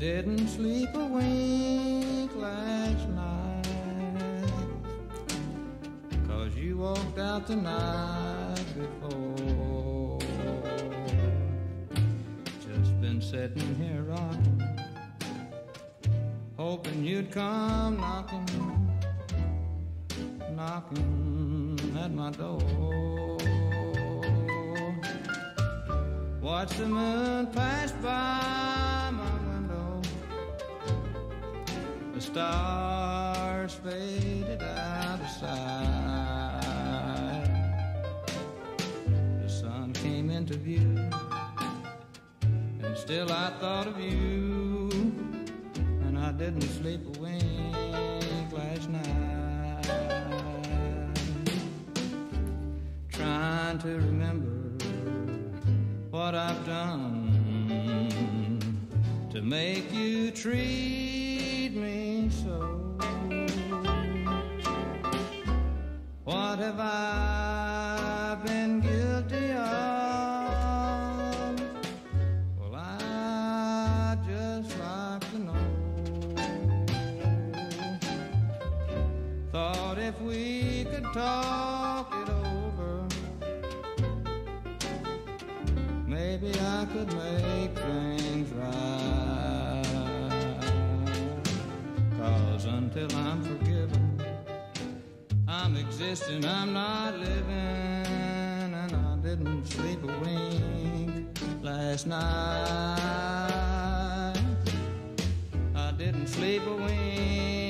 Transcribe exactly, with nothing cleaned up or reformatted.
didn't sleep a wink last night, 'cause you walked out the night before. Just been sitting here rocking, hoping you'd come knocking, knocking at my door. Watch the moon pass by my window, the stars faded out of sight. The sun came into view, and still I thought of you, and I didn't sleep a wink last night. Trying to remember what I've done to make you treat me so. What have I been guilty of? Well, I'd just like to know. Thought if we could talk it over, maybe I could make things right. 'Cause until I'm forgiven, I'm existing, I'm not living, and I didn't sleep a wink last night. I didn't sleep a wink